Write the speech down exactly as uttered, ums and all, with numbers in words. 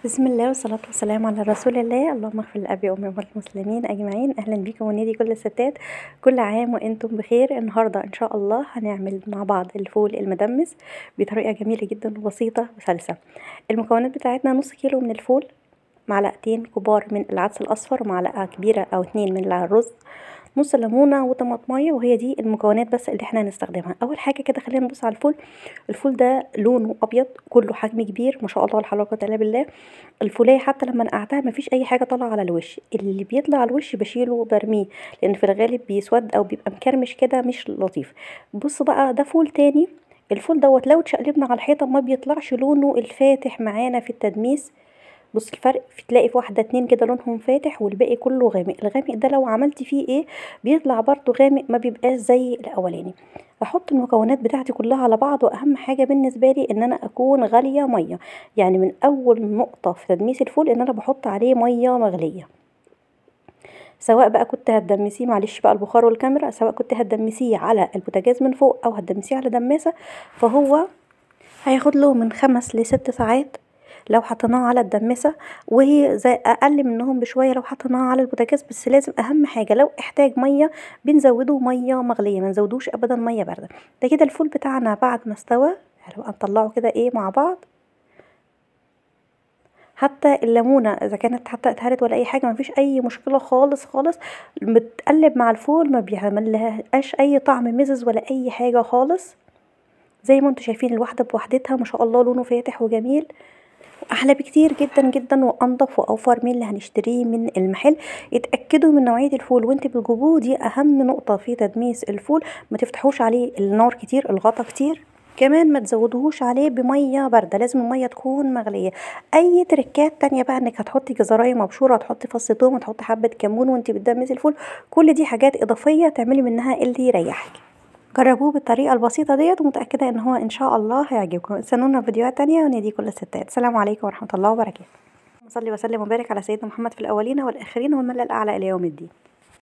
بسم الله والصلاة والسلام على رسول الله. اللهم اغفر لأبي وأمي والمسلمين أجمعين. أهلا بيكم ونادي كل الستات، كل عام وأنتم بخير. النهاردة إن شاء الله هنعمل مع بعض الفول المدمس بطريقة جميلة جدا وبسيطة وسلسة. المكونات بتاعتنا: نص كيلو من الفول، معلقتين كبار من العدس الأصفر، ومعلقة كبيرة أو اتنين من الرز، نص ليمونه وطماطمايه. وهي دي المكونات بس اللي احنا هنستخدمها. اول حاجه كده خلينا نبص على الفول. الفول ده لونه ابيض، كله حجم كبير ما شاء الله، ولا حول ولا قوه الا بالله. الفوليه حتى لما نقعتها مفيش اي حاجه طالعه على الوش، اللي بيطلع على الوش بشيله برميه، لان في الغالب بيسود او بيبقى مكرمش كده مش لطيف. بصوا بقى، ده فول تاني. الفول دوت لو اتشقلبنا على الحيطه ما بيطلعش لونه الفاتح معانا في التدميس. بص الفرق، في تلاقي في واحده اتنين كده لونهم فاتح والباقي كله غامق. الغامق ده لو عملتي فيه ايه بيطلع برضو غامق، ما بيبقاش زي الاولاني. احط المكونات بتاعتي كلها على بعض، واهم حاجه بالنسبه لي ان انا اكون غاليه ميه. يعني من اول نقطه في تدميس الفول ان انا بحط عليه ميه مغليه، سواء بقى كنت هتدمسيه، معلش بقى البخار والكاميرا، سواء كنت هتدمسيه على البوتاجاز من فوق او هتدمسيه على دماسه، فهو هياخد له من خمس لست ساعات لو حطيناه على الدمسه، وهي زي اقل منهم بشويه لو حطيناه على البوتاجاز. بس لازم اهم حاجه لو احتاج ميه بنزوده ميه مغليه، ما نزودوش ابدا ميه بارده. ده كده الفول بتاعنا بعد ما استوى. هنبقى نطلعه كده ايه مع بعض. حتى الليمونه اذا كانت حتى اتهرت ولا اي حاجه مفيش اي مشكله خالص خالص، بتقلب مع الفول ما بيعملهاش اي طعم مزز ولا اي حاجه خالص. زي ما انتم شايفين الواحده بوحدتها ما شاء الله لونه فاتح وجميل، احلى بكتير جدا جدا وانضف واوفر من اللي هنشتريه من المحل. اتاكدوا من نوعيه الفول وانت بتجيبوه، دي اهم نقطه في تدميس الفول. ما تفتحوش عليه النار كتير، الغطا كتير. كمان ما تزودوهوش عليه بميه بارده، لازم الميه تكون مغليه. اي تركات تانية بقى، انك هتحطي جزرايه مبشوره، تحطي فص ثوم، تحطي حبه كمون وانت بتدمسي الفول، كل دي حاجات اضافيه تعملي منها اللي يريحك. جربوه بالطريقة البسيطة ديت، ومتأكدة ان هو ان شاء الله هيعجبكم. استنونا في فيديوهات تانية وندي كل الستات. السلام عليكم ورحمة الله وبركاته. صلي وسلم وبارك على سيدنا محمد في الأولين والآخرين والملأ الأعلى إلى يوم الدين.